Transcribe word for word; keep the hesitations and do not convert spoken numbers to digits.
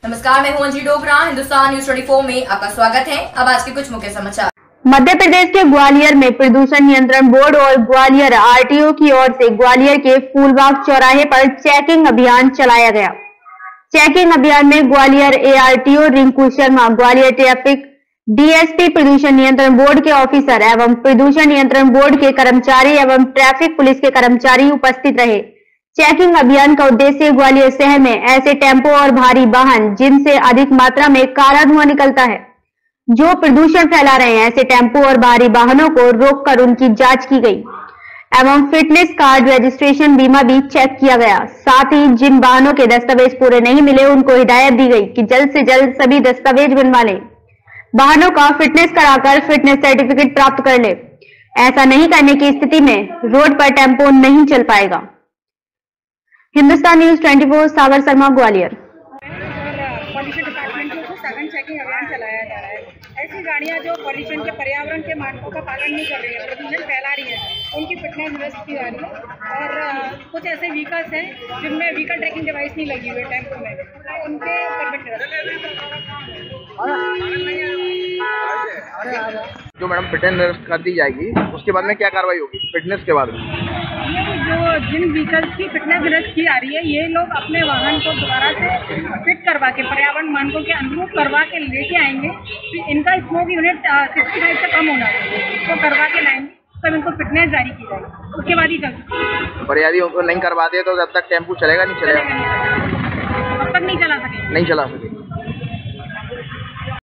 नमस्कार, मैं हूं अंजलि डोगरा। हिंदुस्तान न्यूज चौबीस में आपका स्वागत है। अब आज के कुछ मुख्य समाचार। मध्य प्रदेश के ग्वालियर में प्रदूषण नियंत्रण बोर्ड और ग्वालियर आरटीओ की ओर से ग्वालियर के फूलबाग चौराहे पर चेकिंग अभियान चलाया गया। चेकिंग अभियान में Gwalior ARTO Rinku Sharma, Gwalior traffic DSP, प्रदूषण नियंत्रण बोर्ड के ऑफिसर एवं प्रदूषण नियंत्रण बोर्ड के कर्मचारी एवं ट्रैफिक पुलिस के कर्मचारी उपस्थित रहे। चेकिंग अभियान का उद्देश्य ग्वालियर शहर में ऐसे टेम्पो और भारी वाहन जिनसे अधिक मात्रा में काला धुआं निकलता है, जो प्रदूषण फैला रहे हैं, ऐसे टेम्पो और भारी वाहनों को रोककर उनकी जांच की गई एवं फिटनेस कार्ड, रजिस्ट्रेशन, बीमा भी चेक किया गया। साथ ही जिन वाहनों के दस्तावेज पूरे नहीं मिले उनको हिदायत दी गई कि जल्द से जल्द सभी दस्तावेज बनवा लें, वाहनों का फिटनेस कराकर फिटनेस सर्टिफिकेट प्राप्त कर ले। ऐसा नहीं करने की स्थिति में रोड पर टेम्पो नहीं चल पाएगा। हिंदुस्तान न्यूज चौबीस, सागर शर्मा, ग्वालियर। पॉल्यूशन डिपार्टमेंट की सघन चेकिंग अभियान चलाया जा रहा है। ऐसी गाड़ियां जो पॉल्यूशन के पर्यावरण के मानकों का पालन नहीं कर रही है, प्रदूषण फैला रही है, उनकी फिटनेस निरस्त की जा रही है। और कुछ ऐसे व्हीकल्स हैं जिनमें व्हीकल ट्रैकिंग डिवाइस नहीं लगी हुई टेम्पो में, तो उनके परमिट जो मैडम फिटनेस निरस्त कर दी जाएगी, उसके बाद में क्या कार्रवाई होगी? फिटनेस के बाद ये जो जिन व्हीकल्स की फिटनेस निरस्त की आ रही है, ये लोग अपने वाहन को दोबारा से फिट करवा के पर्यावरण मानकों के अनुरूप करवा के लेके आएंगे। फिर इनका स्मोक यूनिट सिक्सटी फाइव से कम होना चाहिए, तो करवा के लाएंगे, तब इनको फिटनेस जारी की जाएगी, उसके बाद ही चल सकते। पर यदि उनको नहीं करवाते तो जब तक टेम्पो चलेगा नहीं चलेगा? तब तक नहीं चला सकेंगे। नहीं चला सकेंगे।